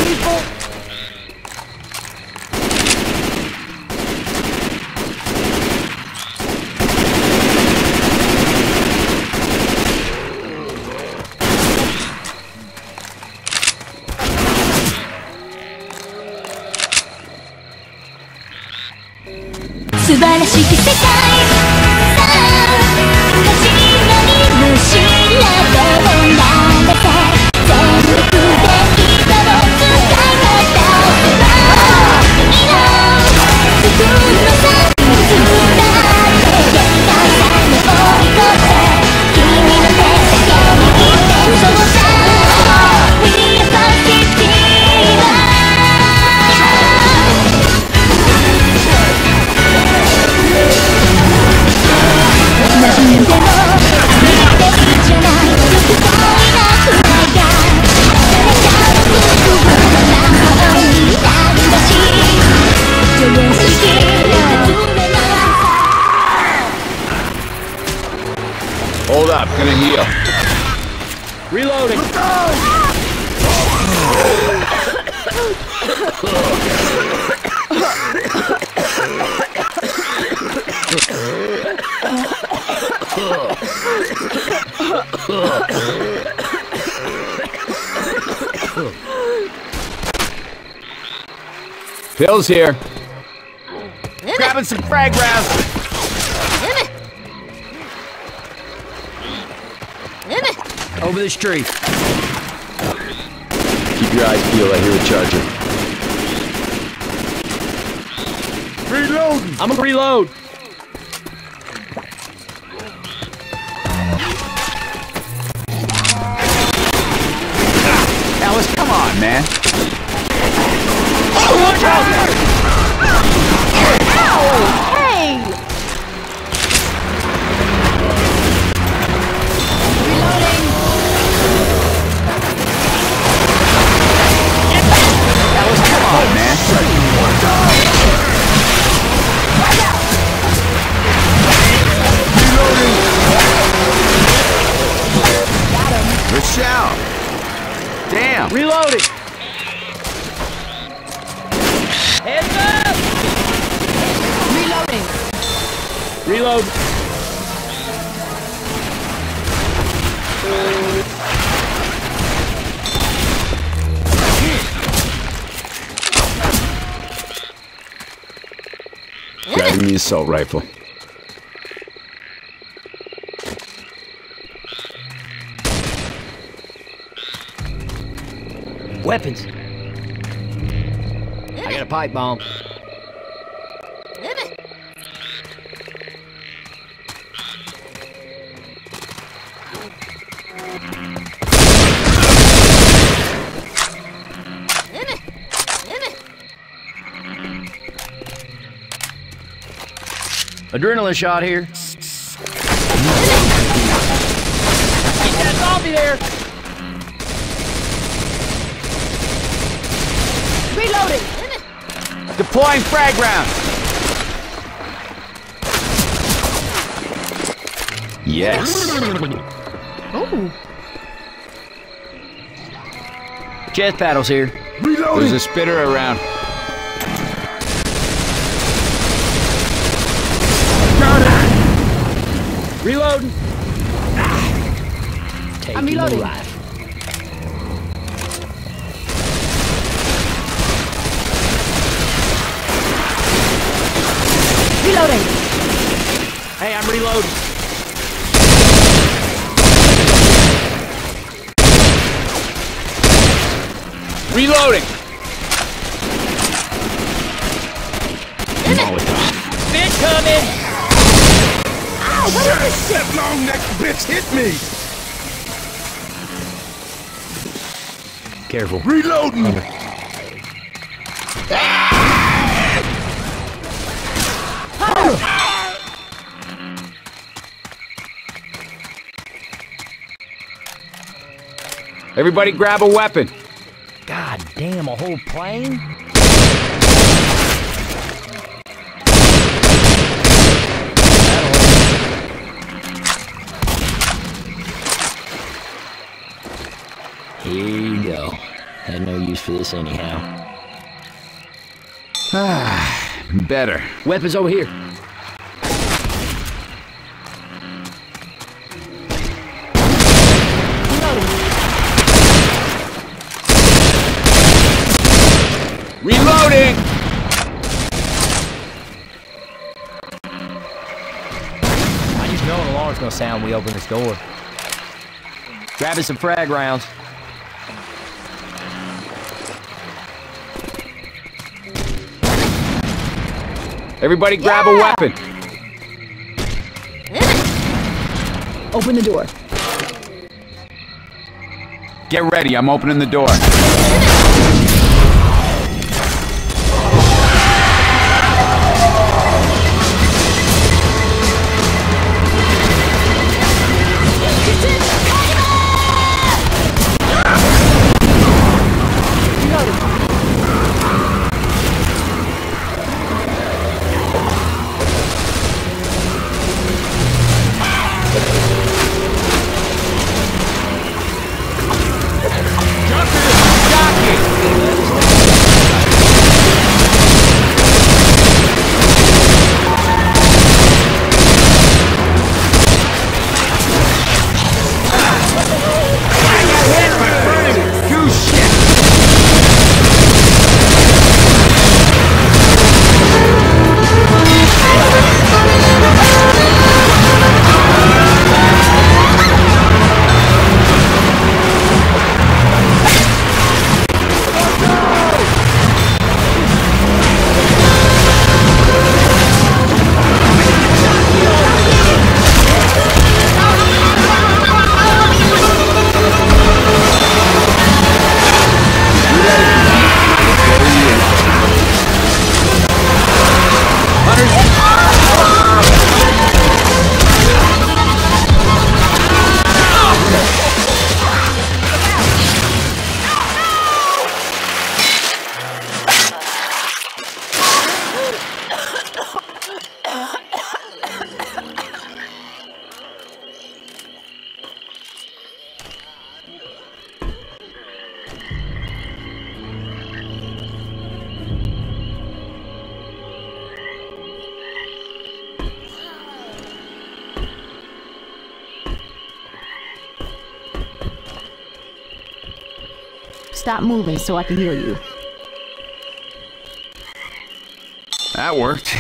people? 素晴らしき世界さあ始まりも知らどうなんださ全力で人を使いましたいいの普通のさ普通だって限界さえ追い越せ君の手だけにいてそうさ We are positive何でもあげていいじゃない欲望なくらいが誰かの不幸な魔法になるらしい常識な夢な Hold up, gonna heal. Reloading! Phil's here. Grabbing some frag rounds. Over this tree. Keep your eyes peeled. I hear a charger. Reloading! I'm gonna reload. Alice, come on, man. Watch out! Ow! Hey! Reloading! Alice, come on, man. Rochelle! Damn! Reloading! Heads up! Reloading! Reload! Grabbing the assault rifle. Weapons! I got a pipe bomb. Adrenaline shot here. Get that zombie there! Reloading! Deploying frag round. Yes. Ooh. Chest paddles here. There's a spitter around. Reloading. I'm reloading. Reloading. Hey, I'm reloading. Reloading. Bitch coming! Ow, what is this shit? That long-necked bitch hit me! Careful. Reloading! Everybody grab a weapon. God damn, a whole plane? Here you go. Had no use for this anyhow. Better. Weapons over here. Reloading! I just know an alarm's gonna sound when we open this door. Grabbing some frag rounds. Everybody grab a weapon. Open the door. Get ready, I'm opening the door. Stop moving so I can hear you. That worked.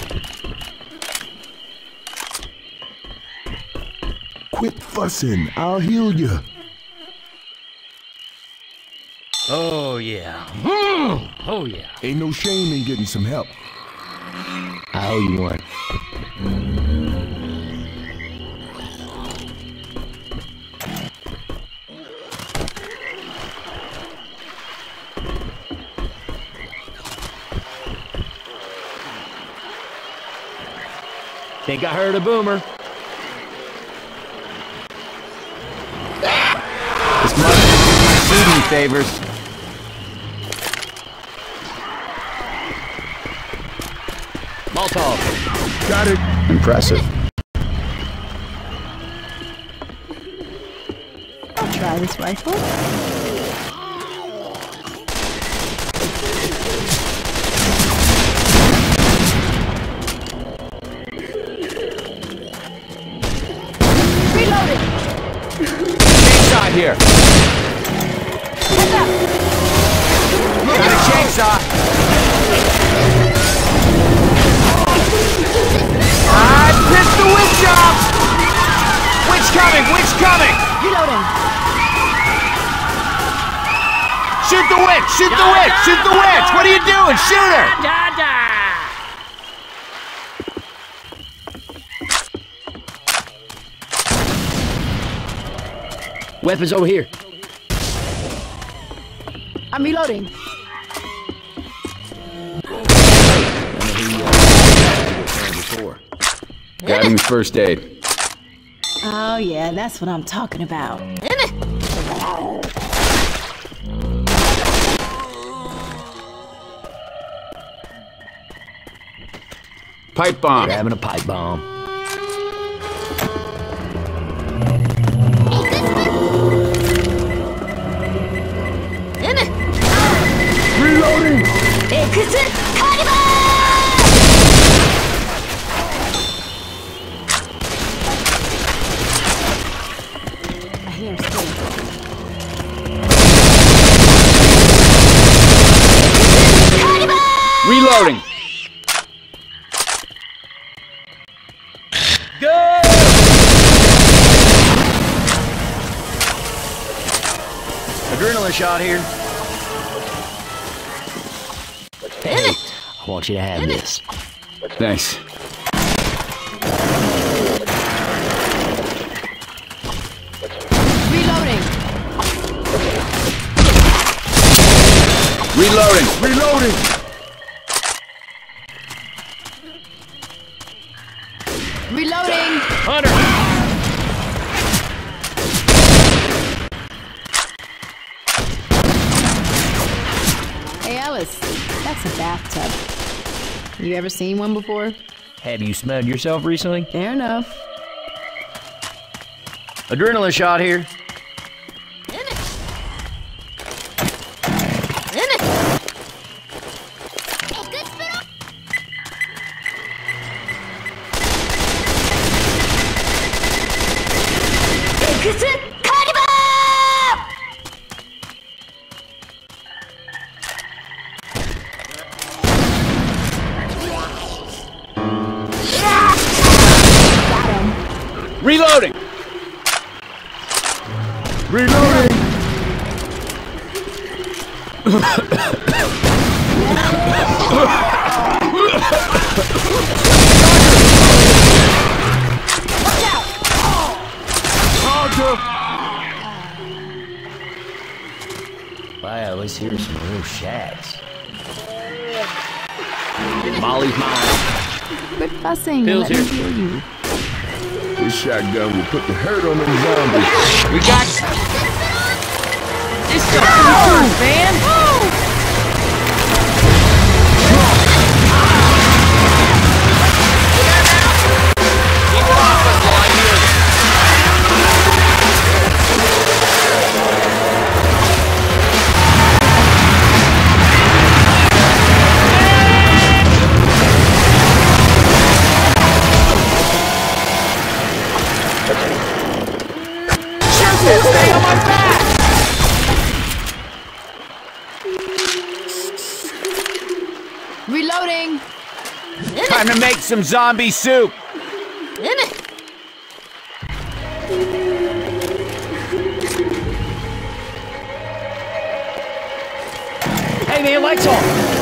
Quit fussing. I'll heal you. Oh, yeah. Oh, yeah. Ain't no shame in getting some help. I owe you one. Think I heard a boomer. This must be my shooting favors. Molotov. Got it. Impressive. I'll try this rifle. Chainsaw here. Got a chainsaw. I pissed the witch off. Witch coming. Witch coming. Reloading. Shoot the witch. Shoot the witch. Shoot the witch. What are you doing? Shoot her. Weapons over here. I'm reloading. Got him first aid. Oh yeah, that's what I'm talking about. Pipe bomb. Grabbing a pipe bomb. I hear something. Reloading. Go! Adrenaline shot here. Hey, I want you to have this. Thanks. Reloading. Reloading. Reloading. Reloading. Hunter! Hey Alice, that's a bathtub. You ever seen one before? Have you smelled yourself recently? Fair enough. Adrenaline shot here. Reloading. Reloading. Wow, let's hear some real shacks. Molly's mine. Quit fussing. Pills Let me here. heal you. This shotgun will put the hurt on them zombies. We got... This stuff man! Stay on my back. Reloading. Time to make some zombie soup. Hey man, lights on!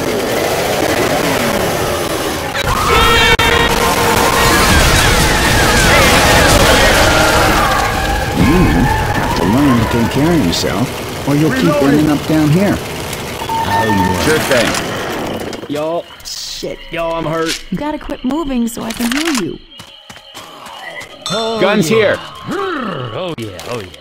To learn to take care of yourself, or you'll keep ending up down here. Sure thing. Y'all, shit, y'all, I'm hurt. You gotta quit moving so I can heal you. Oh, Guns yeah. here. Oh yeah, oh yeah.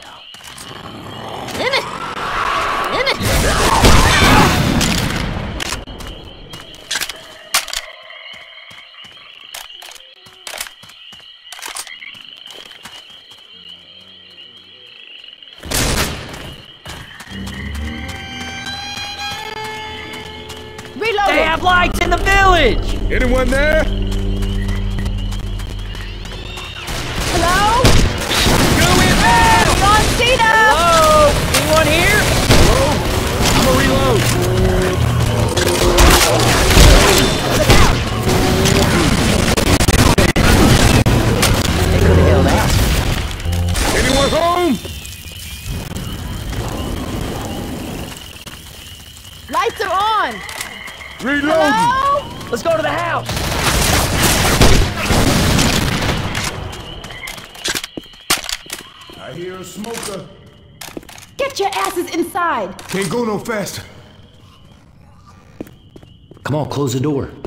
Reloading. They have lights in the village! Anyone there? Hello? John Cena! Hello? Anyone here? I'm a reload. They could have held out. Anyone home? Lights are on! Reloading. Hello? Let's go to the house! I hear a smoker. Get your asses inside! Can't go no faster. Come on, close the door.